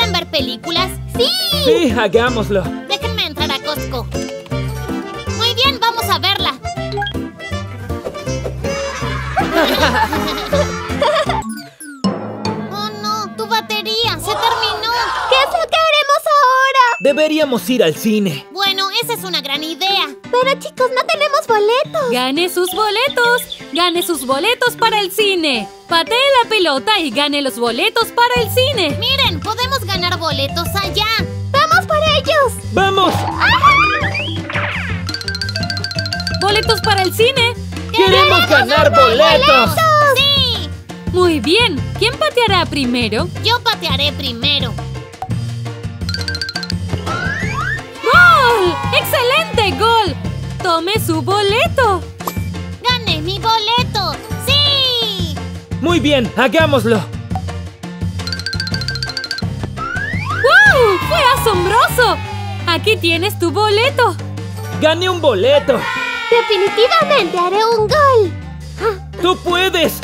¿Quieren ver películas? ¡Sí! Sí, hagámoslo. Déjenme entrar a Costco. Muy bien, vamos a verla. Oh no, tu batería se terminó. ¿Qué es lo que haremos ahora? Deberíamos ir al cine. Bueno, esa es una gran idea. Pero chicos, no tenemos boletos. ¡Gane sus boletos! ¡Gane sus boletos para el cine! Patee la pelota y gane los boletos para el cine. Miren, podemos ganar boletos allá. ¡Vamos por ellos! ¡Vamos! ¡Boletos para el cine! ¡Queremos ganar boletos! ¡Sí! Muy bien. ¿Quién pateará primero? Yo patearé primero. ¡Gol! ¡Excelente gol! ¡Tome su boleto! ¡Gané mi boleto! ¡Sí! Muy bien, hagámoslo. ¡Wow! ¡Fue asombroso! Aquí tienes tu boleto. ¡Gané un boleto! Definitivamente haré un gol. ¡Tú puedes!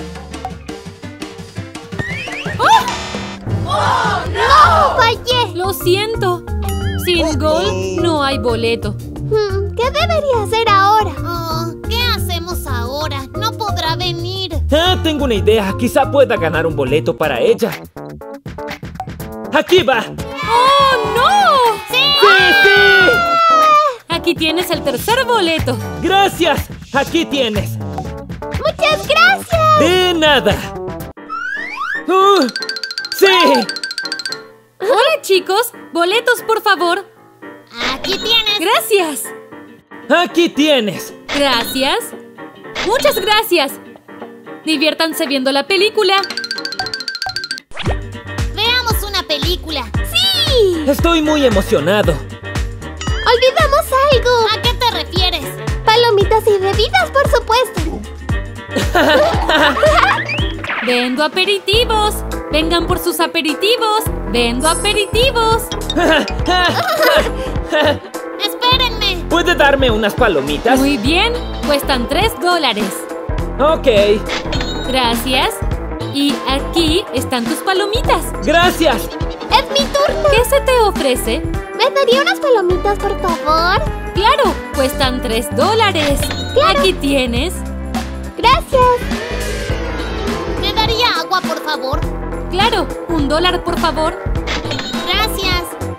¡No! ¡Fallé! Lo siento. Sin gol no hay boleto. ¿Qué debería hacer ahora? Oh, ¿qué hacemos ahora? No podrá venir. Ah, tengo una idea. Quizá pueda ganar un boleto para ella. ¡Aquí va! ¡Oh, no! ¡Sí! ¡Sí, Aquí tienes el tercer boleto. sí! ¡Gracias! Aquí tienes. ¡Muchas gracias! ¡De nada! ¡Sí! Hola, chicos. Boletos, por favor. Aquí tienes. Gracias. ¡Aquí tienes! Gracias. Muchas gracias. Diviértanse viendo la película. Veamos una película. ¡Sí! Estoy muy emocionado. ¡Olvidamos algo! ¿A qué te refieres? Palomitas y bebidas, por supuesto. Vendo aperitivos. Vengan por sus aperitivos. Vendo aperitivos. ¡Espérenme! ¿Puede darme unas palomitas? Muy bien. Cuestan $3. Ok. Gracias. Y aquí están tus palomitas. ¡Gracias! ¡Es mi turno! ¿Qué se te ofrece? ¿Me daría unas palomitas, por favor? Claro, cuestan $3. Claro. Aquí tienes. ¡Gracias! ¿Me daría agua, por favor? Claro, $1, por favor. Gracias.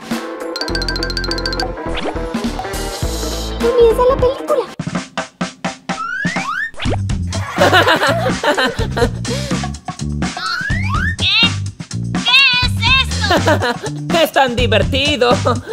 Comienza la película. ¿Qué? ¿Qué es esto? ¡Es tan divertido!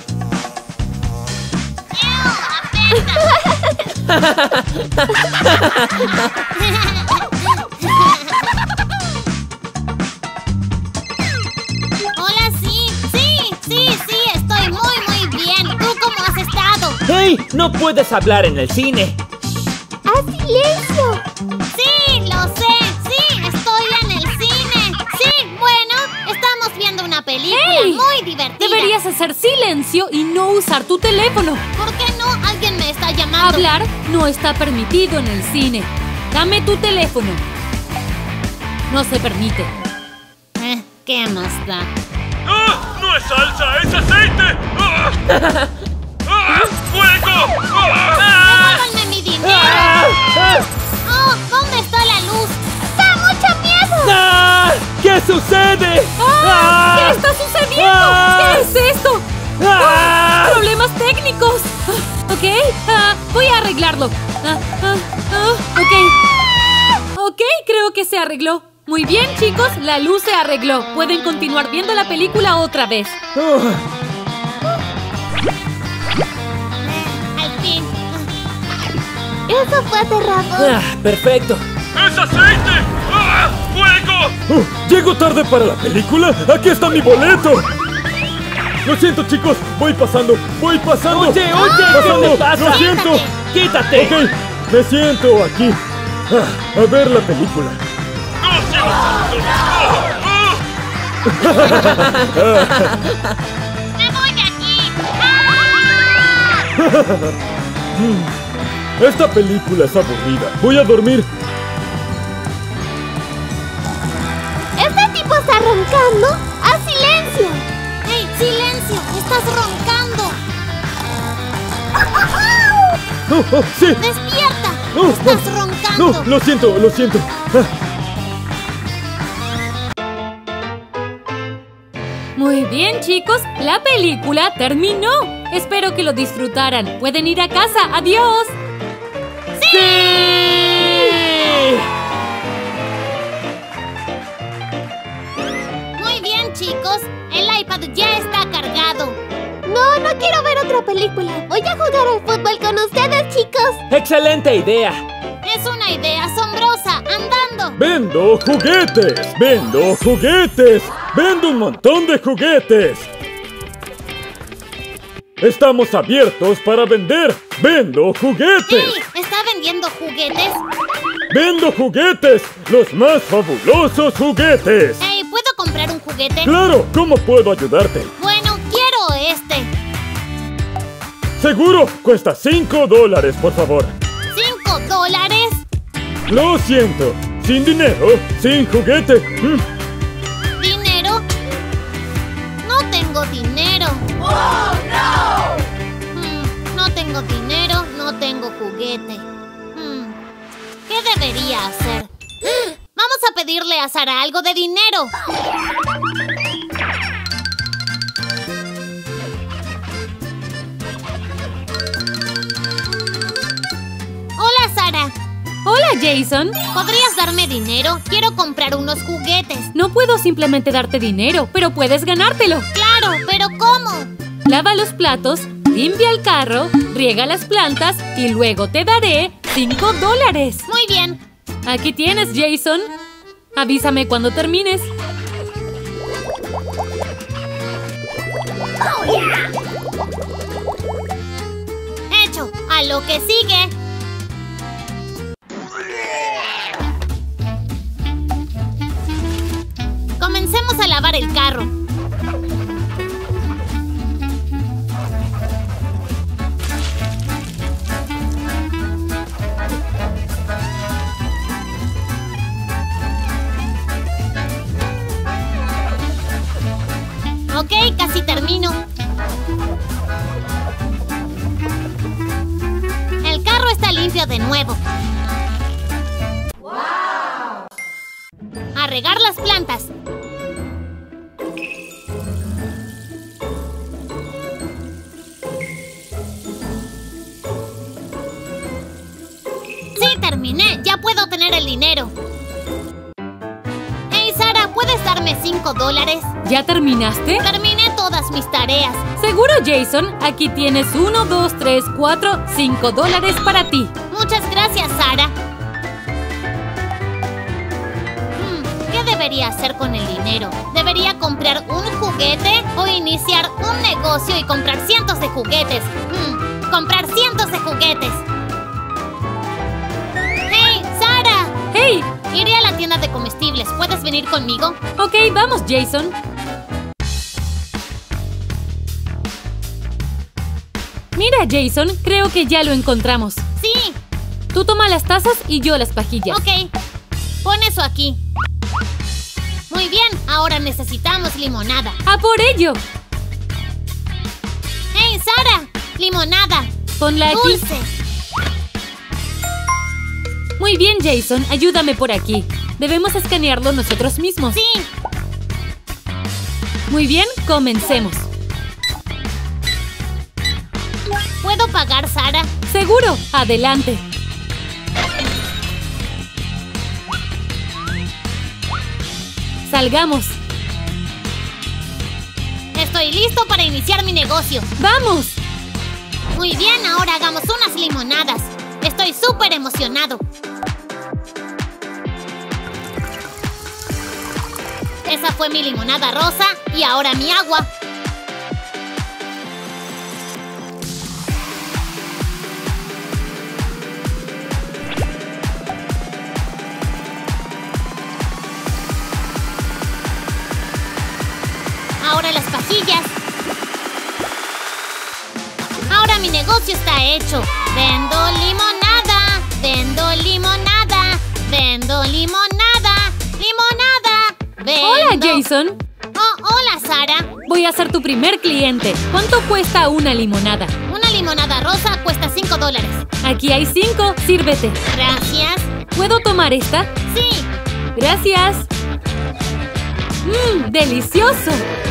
Hola, sí, estoy muy bien. ¿Tú cómo has estado? ¡Hey! ¡No puedes hablar en el cine! ¡Haz silencio! Sí, lo sé, sí, estoy en el cine. Sí, bueno, estamos viendo una película ¡Hey! muy divertida. Deberías hacer silencio y no usar tu teléfono. ¿Por qué no? Alguien me está llamando. Hablar no está permitido en el cine. Dame tu teléfono. No se permite. ¿Qué más da? ¡Ah! ¡No es salsa, es aceite! ¡Ah! ¡Ah! ¡Fuego! ¡Ah! ¡Devuélvanme mi dinero! ¡Ah! ¡Ah! ¡Oh! ¿Dónde está la luz? ¡Da mucho miedo! ¡Ah! ¿Qué sucede? ¡Ah! ¿Qué está sucediendo? ¡Ah! ¿Qué es esto? ¡Ah! ¡Problemas técnicos! Ok, voy a arreglarlo. Ok, creo que se arregló. Muy bien, chicos, la luz se arregló. Pueden continuar viendo la película otra vez. Al fin. Eso fue aterrador. ¡Perfecto! ¡Es aceite! ¡Ah! ¡Fuego! ¿Llego tarde para la película? ¡Aquí está mi boleto! Lo siento, chicos. Voy pasando. ¡Oye! Pasando. ¿Qué te pasa? Lo siento. ¡Quítate! Ok, me siento aquí. A ver la película. ¡No sigo salto! ¡Ah! ¡Me voy de aquí! Esta película es aburrida. Voy a dormir. ¿Este tipo está roncando? ¡Haz silencio! ¡Hey! sí. ¡Despierta! No, ¡Estás no, roncando! no, lo siento, lo siento. Muy bien, chicos. La película terminó. Espero que lo disfrutaran. Pueden ir a casa. ¡Adiós! Muy bien, chicos. El iPad ya está cargado. No, no quiero ver otra película. Voy a jugar al fútbol con ustedes, chicos. ¡Excelente idea! Es una idea asombrosa. ¡Andando! ¡Vendo juguetes! ¡Vendo juguetes! ¡Vendo un montón de juguetes! ¡Estamos abiertos para vender! ¡Vendo juguetes! ¡Hey! ¿Está vendiendo juguetes? ¡Vendo juguetes! ¡Los más fabulosos juguetes! ¡Hey! ¿Puedo comprar un juguete? ¡Claro! ¿Cómo puedo ayudarte? Bueno, quiero este. ¡Seguro! Cuesta $5, por favor. $5. Lo siento. Sin dinero, sin juguete. ¿Dinero? No tengo dinero. ¡Oh, no! No tengo dinero, no tengo juguete. ¿Qué debería hacer? Vamos a pedirle a Sara algo de dinero. Hola, Sara. Hola, Jason. ¿Podrías darme dinero? Quiero comprar unos juguetes. No puedo simplemente darte dinero, pero puedes ganártelo. Claro, pero ¿cómo? Lava los platos, limpia el carro, riega las plantas y luego te daré $5. Muy bien. Aquí tienes, Jason. Avísame cuando termines. Hecho. A lo que sigue. Comencemos a lavar el carro. Ok, casi termino. El carro está limpio de nuevo. ¡Wow! A regar las plantas. Sí, terminé. Ya puedo tener el dinero. Hey, Sara, ¿puedes darme $5? ¿Ya terminaste? Terminé todas mis tareas. Seguro, Jason. Aquí tienes 1, 2, 3, 4, $5 para ti. Muchas gracias, Sara. ¿Qué debería hacer con el dinero? ¿Debería comprar un juguete o iniciar un negocio y comprar cientos de juguetes? Comprar cientos de juguetes. ¡Hey, Sara! ¡Hey! Iré a la tienda de comestibles. ¿Puedes venir conmigo? Ok, vamos, Jason. Mira, Jason, creo que ya lo encontramos. Sí. Tú toma las tazas y yo las pajillas. Ok. Pon eso aquí. Muy bien, ahora necesitamos limonada. ¡A por ello! ¡Hey, Sara! ¡Limonada! Ponla aquí. ¡Dulce! Muy bien, Jason, ayúdame por aquí. Debemos escanearlo nosotros mismos. ¡Sí! Muy bien, comencemos. ¿Puedo pagar, Sara? Seguro, adelante. Salgamos. Estoy listo para iniciar mi negocio. ¡Vamos! Muy bien, ahora hagamos unas limonadas. Estoy súper emocionado. Esa fue mi limonada rosa y ahora mi agua. Ahora las pajillas. Ahora mi negocio está hecho. Vendo limonada, vendo limonada, vendo limonada, limonada. Vendo... Hola, Jason. Oh, hola, Sara. Voy a ser tu primer cliente. ¿Cuánto cuesta una limonada? Una limonada rosa cuesta $5. Aquí hay 5. Sírvete. Gracias. ¿Puedo tomar esta? Sí. Gracias. ¡Delicioso!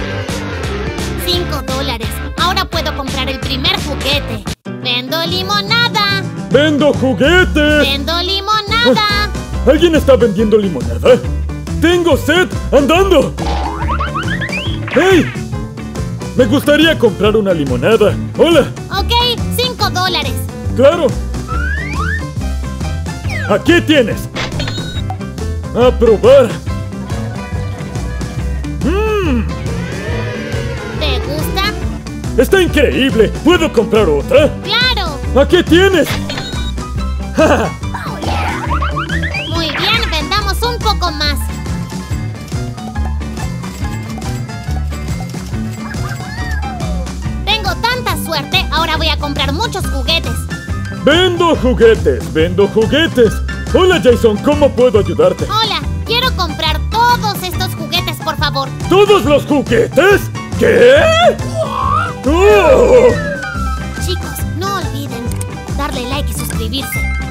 $5. Ahora puedo comprar el primer juguete. ¡Vendo limonada! ¡Vendo juguetes! ¡Vendo limonada! ¿Alguien está vendiendo limonada? ¡Tengo sed! ¡Andando! ¡Hey! Me gustaría comprar una limonada. ¡Hola! Ok, $5. ¡Claro! ¡Aquí tienes! ¡A probar! ¿Te gusta? ¡Está increíble! ¿Puedo comprar otra? ¡Claro! ¡Aquí tienes! ¡Ja! Muy bien, vendamos un poco más. Tengo tanta suerte, ahora voy a comprar muchos juguetes. ¡Vendo juguetes! ¡Vendo juguetes! Hola Jason, ¿cómo puedo ayudarte? Hola, quiero comprar todos estos juguetes, por favor. ¿Todos los juguetes? ¿Qué? ¡Oh! Chicos, no olviden darle like y suscribirse.